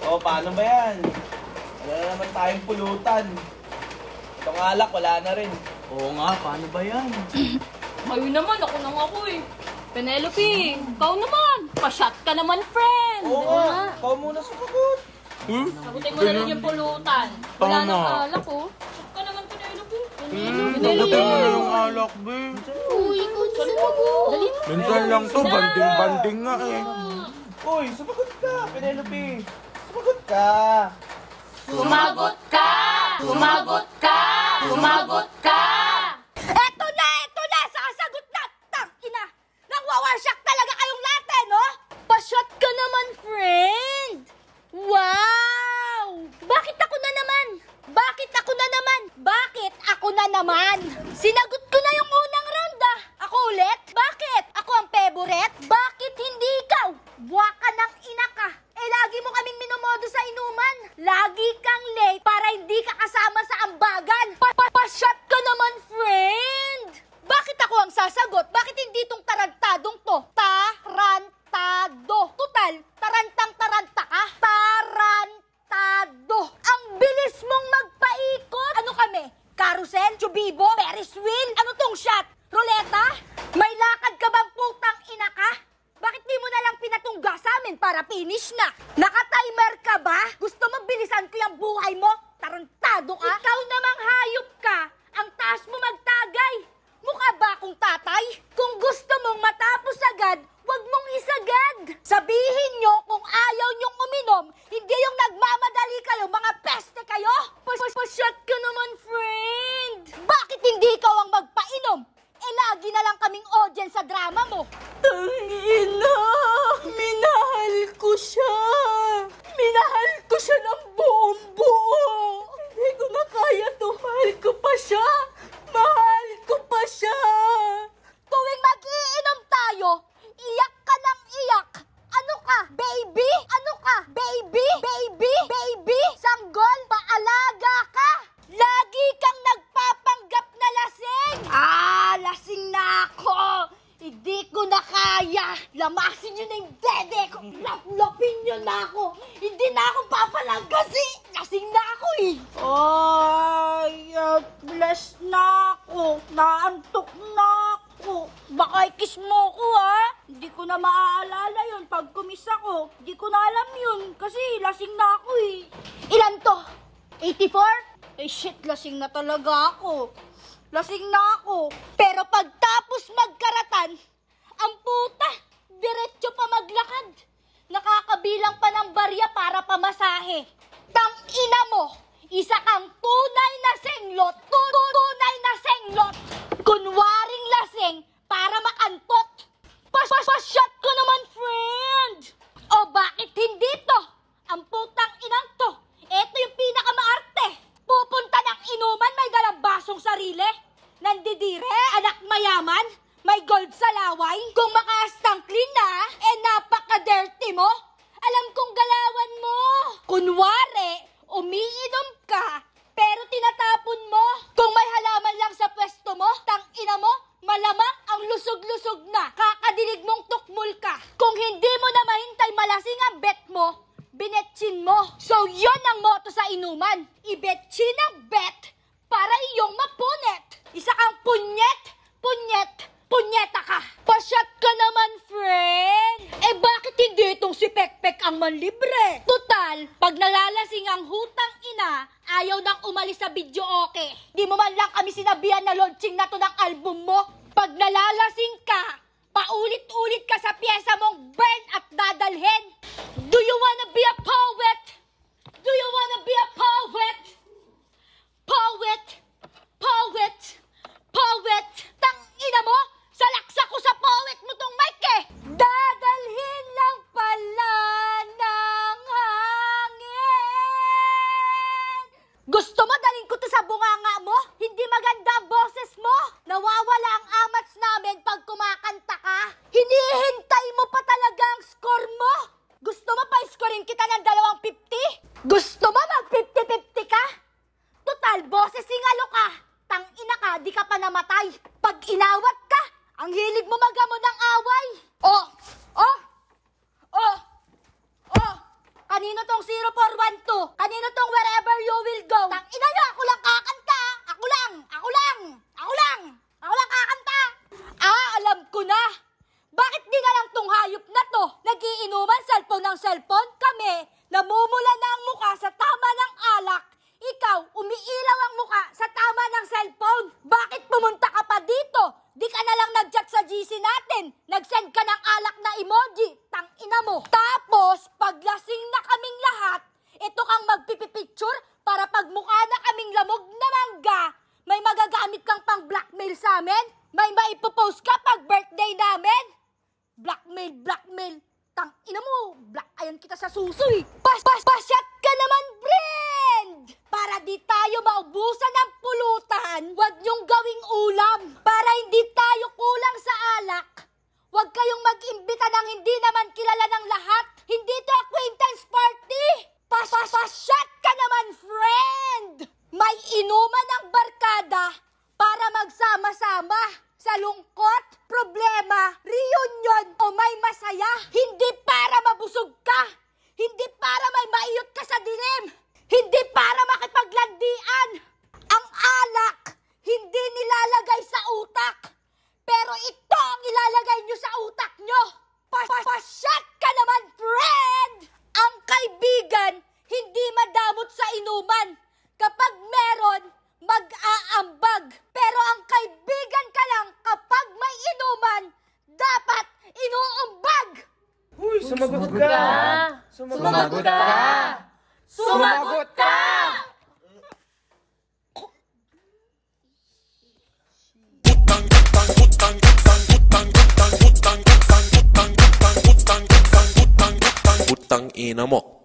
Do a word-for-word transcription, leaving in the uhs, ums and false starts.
O, paano ba yan? Wala na naman tayong pulutan. Itong alak, wala na rin. Oo nga, paano ba yan? Ngayon naman, ako nang ako eh. Penelope, ikaw naman. Pa-shot ka naman, friend. Oo nga, ikaw muna sumagot. Hmm? Sagutin mo na rin yung pulutan. Wala nang alak oh. Shot ka naman, Penelope. Hmm, sagutin mo na yung alak, be. Uy, ikaw dyan sumagot. Dali. Minsan lang to, banding-banding nga eh. Uy, sumagot ka, Penelope. Sumagot ka. Sumagot ka! Sumagot ka! Sumagot ka! Eto na! Eto na! Sasagot na! Tangina! Nangwawarsyak talaga kayong lahat eh, no? Pa-shot ka naman, friend! Wow! Bakit ako na naman? Bakit ako na naman? Bakit ako na naman? Sinagot ko na yung unang round ah! Ako ulit? Bakit? Ako ang favorite? Bakit hindi ikaw? Buwa ka ng ina ka! Eh, lagi mo kaming minomodo sa inuman. Lagi kang late para hindi ka kasama sa ambagan. Pa-pa-pa-shot ka naman, friend! Bakit ako ang sasagot? Bakit hindi itong tarantadong to? Tarantado. Total, tarantang-taranta ka? Tarantado. Ang bilis mong magpaikot. Ano kami? Carousel? Chubibo? Ferris wheel? Ano tong shot? Ruleta? May lakad ka bang putang ina ka? Bakit di mo na lang pinatungga sa amin para finish na? Naka-timer ka ba? Gusto mo bilisan ko yung buhay mo? Tarantado ka? Ikaw namang hayop ka. Ang taas mo magtagay. Mukha ba akong tatay? Kung gusto mong matapos agad, wag mong isagad. Sabihin nyo kung ayaw nyong uminom, hindi yung nagmamadali kayo, mga peste kayo. Pas-pas-shot ka naman, friend. Bakit hindi ikaw ang magpainom? Eh, lagi na lang kaming audience sa drama mo. Tangina! Minahal ko siya! Minahal ko siya ng buong buo! Hindi ko na kaya to. Mahal ko pa siya! Mahal ko pa siya! Tuwing mag-iinom tayo, iyak ka ng iyak! Ano ka? Baby? Ano ka? Baby? Baby? Baby? Sanggol? Paalaga ka? Lagi kang nagpapanggap na lasing! Ah, lasing na ako! Hindi ko na kaya! Lamasin nyo na yung dede ko! Laplapin nyo na ako! Hindi na ako papalagasi! Lasing na ako eh! Ay, uh, bless na ako! Naantok na ako! Baka i-kiss mo ko ha! Hindi ko na maaalala yun pag kumiss ako. Hindi ko na alam yun kasi lasing na ako eh. Ilan to? eighty-four? Eh shit, lasing na talaga ako. Lasing na ako. Pero pagtapos magkaratan, ang puta, diretso pa maglakad. Nakakabilang pa ng barya para pamasahe. Tang ina mo, isa kang tunay na senglot. Tunay na senglot. Kunwaring lasing para makantot. Pas-pas-shot ko naman, friend. O bakit hindi to? Ang putang inang to. Eto yung pinakamaarte. Pupunta ng inuman, may dalang basong sarili. Nandidire, anak mayaman, may gold sa laway. Kung makastang clean na, eh napaka-dirty mo. Alam kong galawan mo. Kunwari, umiinom ka, pero tinatapon mo. Kung may halaman lang sa pwesto mo, tang ina mo, malamang ang lusog-lusog na. Kakadinig mong tukmul ka. Kung hindi mo na mahintay malasing ang bet mo, binetsin mo. So, yon ang motto sa inuman. Ibetsin ang bet para iyong mapunet. Isa kang punyet, punyet, punyeta ka. Pa-shot ka naman, friend. Eh, bakit hindi itong si Pekpek ang manlibre? Total, pag nalalasing ang hutang ina, ayaw nang umalis sa video okay. Di mo man lang kami sinabihan na launching na to ng album mo. Pag nalalasing ka, paulit-ulit ka sa pyesa mong burn at dadalhin. Do you wanna be a poet? Do you wanna be a poet? Poet! Poet! Poet! Tang ina mo! Salaksa ko sa poet mo tong mic eh! Dadalhin lang pala ng hangin! Gusto mo dalhin ko to sa bunganga mo? Hindi maganda ang boses mo? Nawawala ang amats namin pag kumakanta ka? Hinihintay mo pa talaga ang score mo? Gusto mo pa iskorin kita ng dalawang fifty? Gusto mo mag fifty fifty ka? Total, boses singalo ka. Tang ina ka, di ka pa namatay. Pag inawat ka, ang hilig mo magamo ng away. Oh! Oh! Oh! Oh! Kanino to tong zero four one two? Kanino tong wherever you will go? Tang ina nyo, ako lang kakanta! Ako lang! Ako lang! Ako lang! Ako lang kakanta! Ah, alam ko na! Bakit di na lang tong hayop na to? Nagiinuman cellphone ng cellphone? Kami, namumula na ang muka sa tama ng alak. Ikaw, umiilaw ang muka sa tama ng cellphone. Bakit pumunta ka pa dito? Di ka na lang nag-chat sa G C natin. Nag-send ka ng alak na emoji. Tang ina mo. Tapos, paglasing na kaming lahat, ito kang magpipipicture para pagmukha na kaming lamog na mangga, may magagamit kang pang blackmail sa amin? May maipopost ka pag birthday namin? Blackmail, blackmail. Tang ina mo, black ayan kita sa susoy. Pas, pas, pasyat ka naman, friend! Para di tayo maubusan ng pulutan, huwag niyong gawing ulam. Para hindi tayo kulang sa alak, huwag kayong mag-imbita ng hindi naman kilala ng lahat. Hindi to acquaintance party. Pas, pas, pasyat ka naman, friend! May inuman ang barkada para magsama-sama. Sa lungkot, problema, reunion o may masaya. Hindi para mabusog ka. Hindi para may maiyot ka sa dilim. Hindi para makipaglandian. Ang alak, hindi nilalagay sa utak. Pero ito ang ilalagay nyo sa utak nyo. Pasyat ka naman, friend! Ang kaibigan, hindi madamot sa inuman. Kapag meron, mag-aambag. Pero ang kaibigan ka lang kapag may inuman, dapat inuumbag. Uy, sumagot ka! Sumagot ka! Sumagot ka! Putang ina mo.